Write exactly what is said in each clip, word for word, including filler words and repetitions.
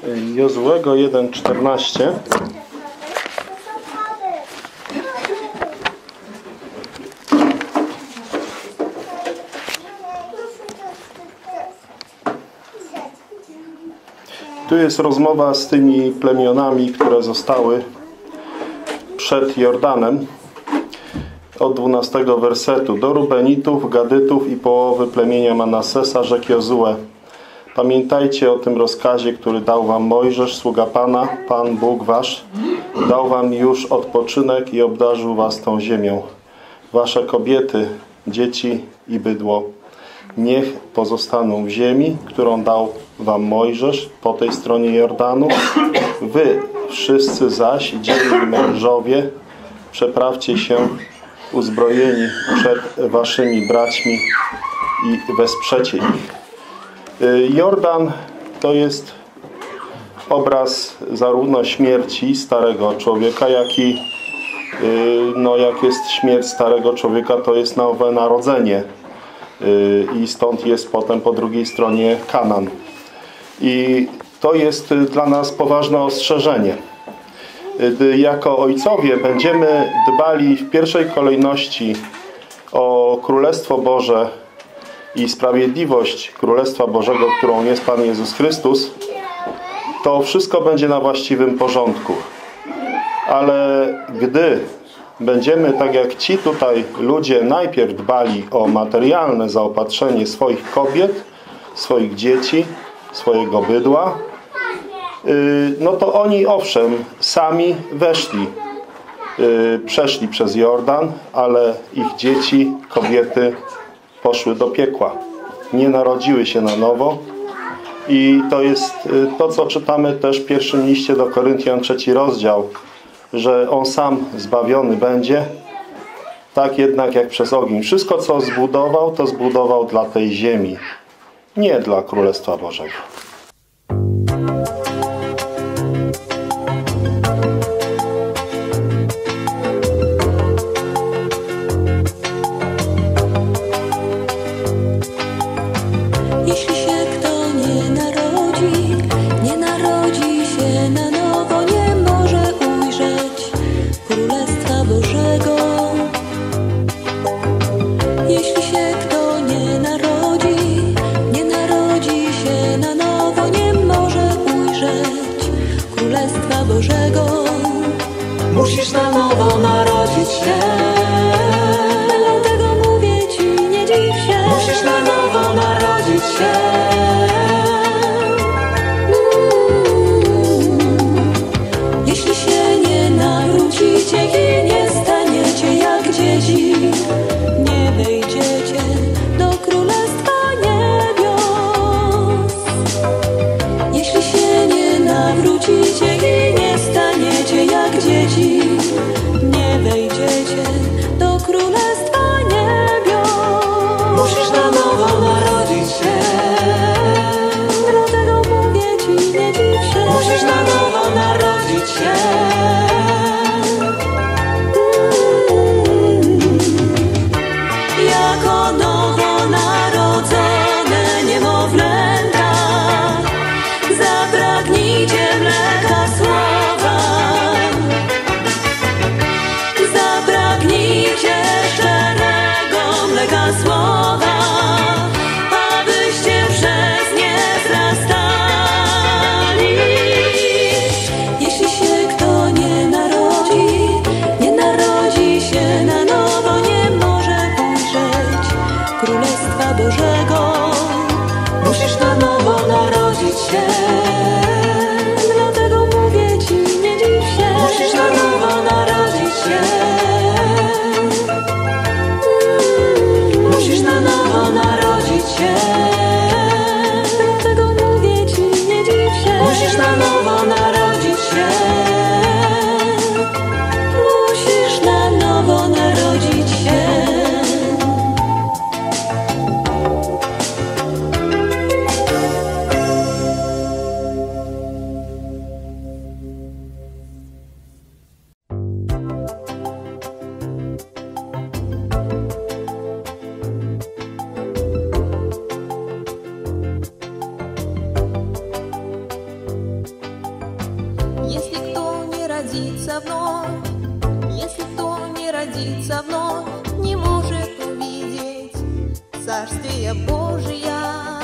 Jozuego jeden czternaście. Tu jest rozmowa z tymi plemionami, które zostały przed Jordanem. Od dwunastego wersetu. Do Rubenitów, Gadytów i połowy plemienia Manassesa rzekł Jozue: pamiętajcie o tym rozkazie, który dał wam Mojżesz, sługa Pana, Pan Bóg wasz. Dał wam już odpoczynek i obdarzył was tą ziemią. Wasze kobiety, dzieci i bydło niech pozostaną w ziemi, którą dał wam Mojżesz po tej stronie Jordanu. Wy wszyscy zaś, dzielni mężowie, przeprawcie się uzbrojeni przed waszymi braćmi i wesprzecie ich. Jordan to jest obraz zarówno śmierci starego człowieka, jak i no, jak jest śmierć starego człowieka, to jest nowe narodzenie. I stąd jest potem po drugiej stronie Kanan. I to jest dla nas poważne ostrzeżenie. Jako ojcowie będziemy dbali w pierwszej kolejności o Królestwo Boże i sprawiedliwość Królestwa Bożego, którą jest Pan Jezus Chrystus, to wszystko będzie na właściwym porządku. Ale gdy będziemy, tak jak ci tutaj ludzie, najpierw dbali o materialne zaopatrzenie swoich kobiet, swoich dzieci, swojego bydła, no to oni owszem, sami weszli, przeszli przez Jordan, ale ich dzieci, kobiety poszły do piekła. Nie narodziły się na nowo. I to jest to, co czytamy też w pierwszym liście do Koryntian, trzeci rozdział, że on sam zbawiony będzie, tak jednak jak przez ogień. Wszystko, co zbudował, to zbudował dla tej ziemi, nie dla Królestwa Bożego. Musisz na nowo narodzić się. Dlatego mówię ci, nie dziw się. Musisz na nowo narodzić się. Mm. Jeśli się nie nawrócicie i nie staniecie jak dzieci, nie wejdziecie do Królestwa Niebios. Jeśli się nie nawrócicie i nie staniecie jak dzieci, nie wejdziecie do Królestwa Niebios. Musisz na nowo narodzić się. Dlatego mówię ci, nie dziw się. Musisz na nowo narodzić się. Mm. Jako nowonarodzone niemowlęta zapragnijcie mleka słowa. Zapragnijcie szczerego mleka słowa, abyście przez nie wzrastali. Jeśli się kto nie narodzi, nie narodzi się na nowo, nie może ujrzeć Królestwa Bożego. Musisz na nowo narodzić się. Dlatego mówię ci, nie dziw się. Musisz na nowo narodzić się. Musisz na nowo narodzić się. Dlatego mówię ci, nie dziw się. Musisz na nowo narodzić się. Musisz na nowo narodzić się. родиться вновь. Если кто не родится вновь, не может увидеть Царствие Божие.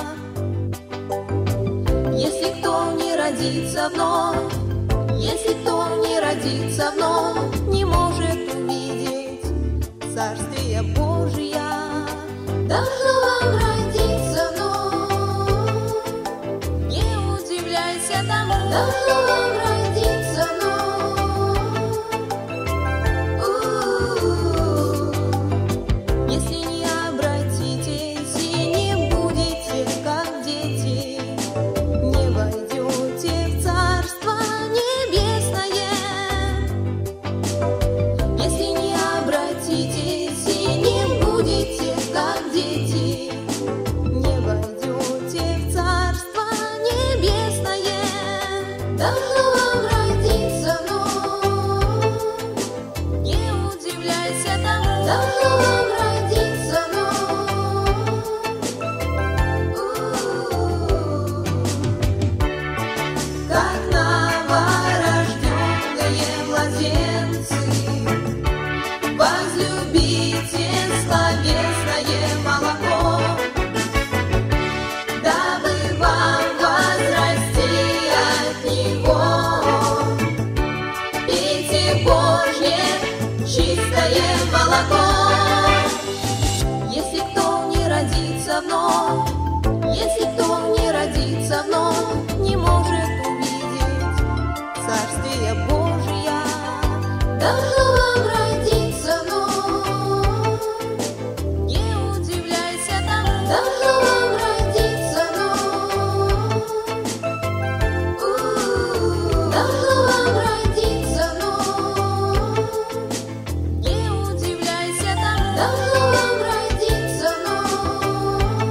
Если кто не родится вновь, если кто не родится вновь, не может увидеть Царствие Божие. Должно вам родиться вновь, не удивляйся тому. Должно вам родиться вновь. У-у-у. Если не обратитесь и не будете как дети, не войдете в Царство Небесное. Если не обратитесь и не будете как дети, не войдете в Царство Небесное. Должно вам родиться вновь, не удивляйся тому. Должно вам родиться вновь. У-у-у. Как новорожденные младенцы, возлюбите словесное молоко, дабы вам возрасти от него. Пейте Божье чистое молоко. Если кто не родится вновь, если кто не родится вновь, не может увидеть Царствие Божие. Должно вам родиться вновь, не удивляйся тому. Должно вам родиться вновь. У-у-у. Должно вам родиться вновь, не удивляйся тому. Должно вам родиться вновь.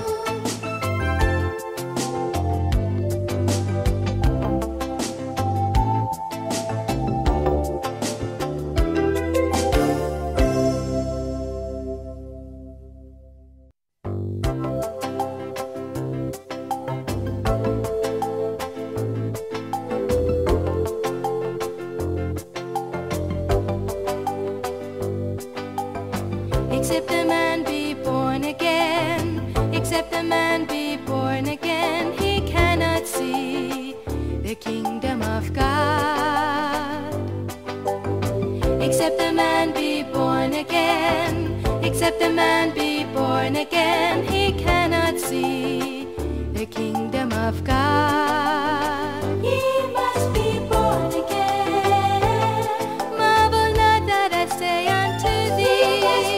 Except a man be born again, except a man be born again, he cannot see the kingdom of God. Except a man be born again, except a man be born again, he cannot see the kingdom of God. He must be born again. Marvel not that I say unto thee.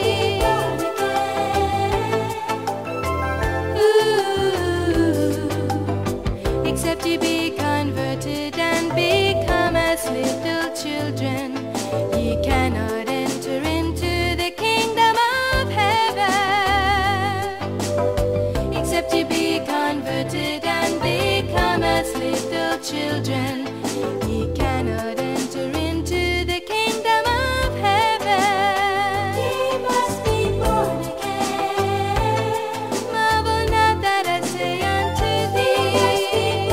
Ooh. Except ye be converted and become as little children, ye cannot enter into the kingdom of heaven. Except ye be converted and become as little children, ye cannot enter into the kingdom of heaven. Ye must be born again. Marvel not that I say unto thee.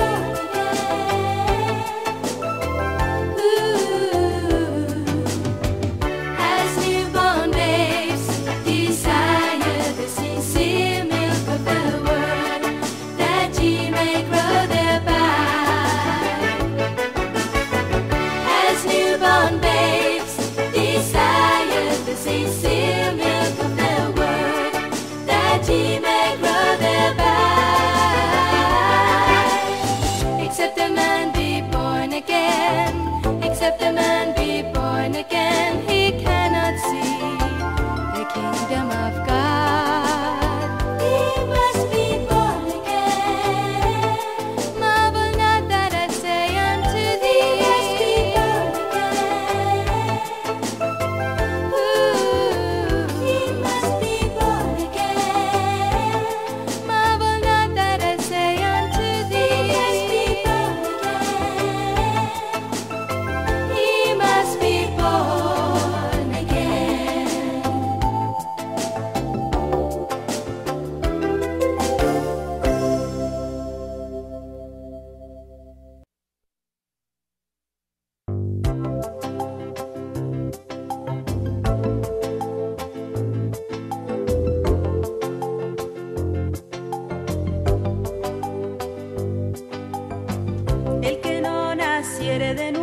Ooh. As newborn babes desire the sincere milk of the word, that ye may grow thereby. better than